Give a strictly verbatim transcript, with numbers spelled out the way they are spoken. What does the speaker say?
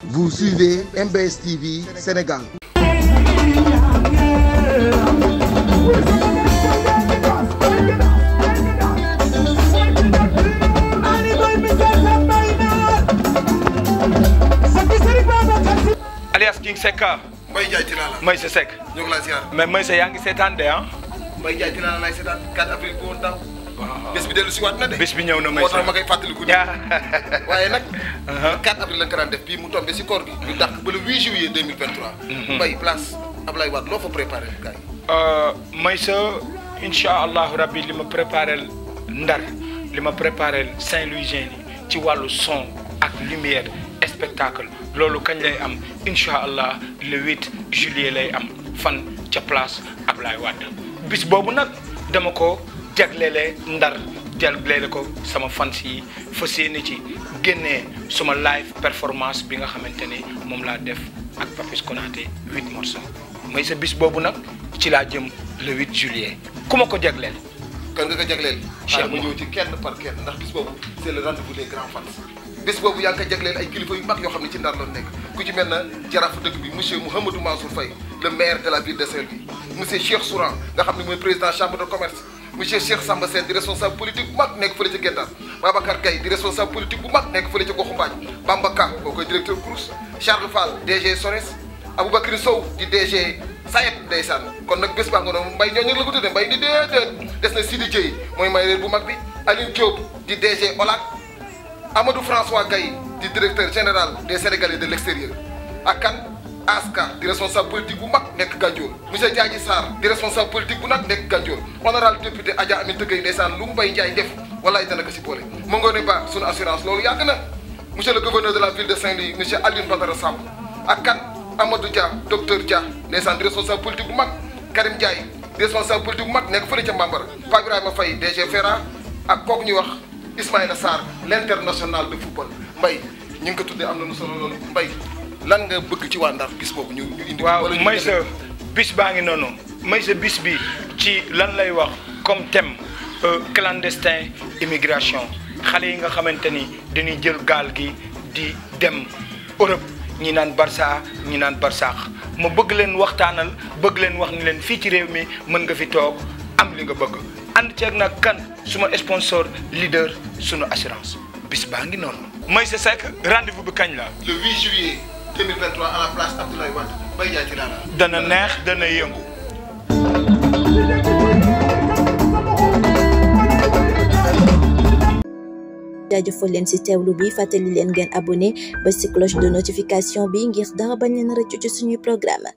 Vous suivez M B S T V Sénégal. alias King Secka. Mbaye Ndiaye Tilala. Maysa Seck. ñu ngi laa ziar. mais Maysa yaa ngi seetaan de ah. Mbaye Ndiaye Tilala laay seetaan quatre avril bu woon daaw. waaw bés bi dellu si waat na de. bés bi ñëw na Maysa moo tax ma koy fàttaliku nii. waaye nag. quatre avril lañ ko daan def bii mu tombé si koor gi. ñu dàq ba le huit juillet deux mille vingt-trois. Mbaye place Ablaye Wade loo fa préparé gars yi. Maysa incha allahu rabbi li ma préparé Ndar li ma préparé Saint-Louisien yi ci wàllu son ak lumière spectacle loolu kañ lay am incha allah le huit juillet lay am fan ca place Ablaye Wade bis boobu nag dama ko jagleele Ndar jagleele ko sama fans yi fas yéene ci génnee suma live performance bi nga xamante ni moom laa def ak Papis Konaté huit morceaux mooy sa bis boobu nag ci laa jëm le huit juillet ku ma ko jagleel. kan nga ko jagleel. Cheikh ma ñëw ci kenn par kenn ndax bis boobu c'est le rendez-vous des grands fans. bis boobu yaa ngi ko jagleel ay kilifa yu mag yoo xam ne ci Ndar la nekk ku ci mel na jaraafu dëkk bi monsieur Mouhamadou Mansour Faye le maire de la ville de Saint-Louis monsieur Cheikh Souran nga xam ne mooy président chambre de commerce monsieur Cheikh Samba Sène di responsable politique bu mag nekk fële ca Gendar Babacar Gaye di responsable politique bu mag nekk fële ca Goxu Mbaañ Bamba Ka boo koy directeur Crous Charles Fall D G Sores Aboubacry Sow di D G Sayet ndeysaan kon nag bés baa nga noonu Mbaye ñooñu la ko tuddee Mbaye ni déedéet des na Sidi Dieye mooy maire bu mag bi Aline Diop di D G Olac Amadou François Gaye di directeur général des Sénégalais de l'extérieur ak kan Aska di responsable politique bu mag nekk Gandiol monsieur Diadji Sarr di responsable politique bu nag nekk Gandiol honorable député Adja Aminata Gueye ndeysaan lu Mbaye Ndiaye def walaay dana ko si boole mu ngoone ba sunu assurance loolu yàgg na monsieur le gouverneur de la ville de Saint-Louis monsieur Alioune Badara Samb ak kan Amadou Dia docteur Dia ndeysaan di responsable politique bu mag Karim Ndiaye di responsable politique bu mag nekk fële ca Mbambara Pape Ibrahima Faye D G Fera ak kooku ñuy wax Ismaïla Sarr l'international de football Mbaye ñu ngi ko tuddee am na nu solo loolu Mbaye lan nga bëgg ci waa Ndar bis boobu ñu ñu indi. waaw Maysa bis baa ngi noonu Maysa bis bi ci lan lay wax comme thème clandestin immigration xale yi nga xamante ni dañuy jël gaal gi di dem Europe ñi naan Barça ñi naan Barsaax ma bëgg leen waxtaanal bëgg leen wax ni leen fii ci réew mi mën nga fi toog am li nga bëgg ànd ceeg nag kan suma sponsor leader sunu assurance bis baa ngi noonu. Maysa Seck rendez-vous bi kañ la. le huit juillet deux mille vingt-trois à la place Abdoulaye Wade Mbaye Ndiaye Tilala. dana neex dana yëngu. jaajëfal leen ci teewlu bi fàttali leen ngeen abonné ba ci cloche de notification bi ngir dara bañ leen rëccu ci suñuy programme